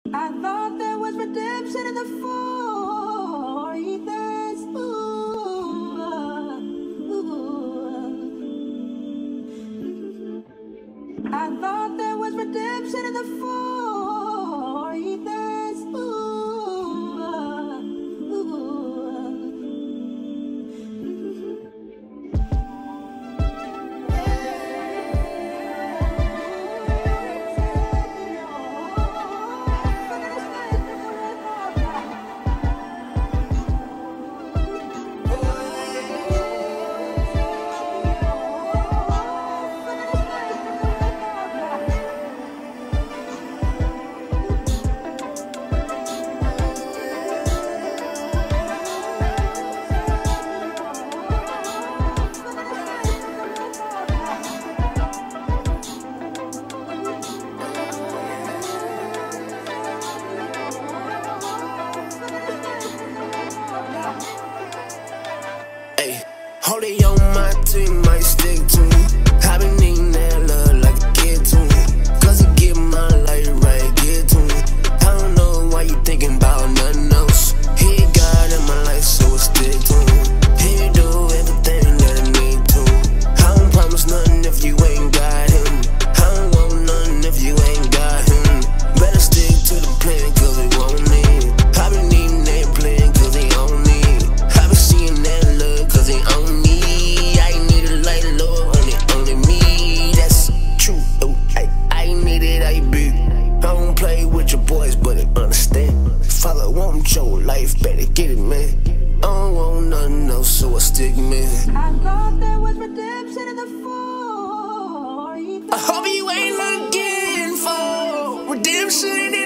I thought there was redemption in the forgiveness. I thought there was redemption in the forgiveness. Hold it on my team, might stick to me. I been needing that love like a kid to me. Cause it get my life right, get to me. I don't know why you thinking about nothing else. He got in my life, so I stick to him. He do everything that I need to. I don't promise nothing if you ain't got him. I don't want nothing if you ain't got him. Better stick to the plan, cause it won't need. I been needing that plan, cause he on me. I been seeing that love, cause he on me. Boys, but they understand. Father want your life, better get it, man. I don't want nothing else, so I stick, man. I thought there was redemption in the forgiveness. I hope you ain't looking for redemption in